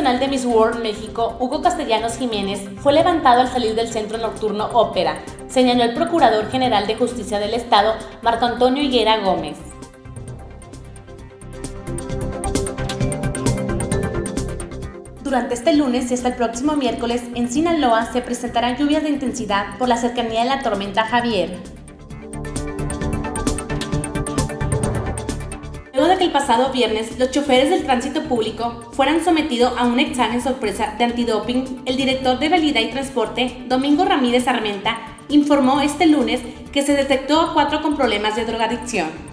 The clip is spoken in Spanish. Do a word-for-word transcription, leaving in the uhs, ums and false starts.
nacional de Miss World México, Hugo Castellanos Jiménez, fue levantado al salir del centro nocturno Ópera, señaló el Procurador General de Justicia del Estado, Marco Antonio Higuera Gómez. Durante este lunes y hasta el próximo miércoles, en Sinaloa se presentarán lluvias de intensidad por la cercanía de la tormenta Javier. Luego de que el pasado viernes los choferes del tránsito público fueran sometidos a un examen sorpresa de antidoping, el director de Vialidad y Transporte, Domingo Ramírez Armenta, informó este lunes que se detectó a cuatro con problemas de drogadicción.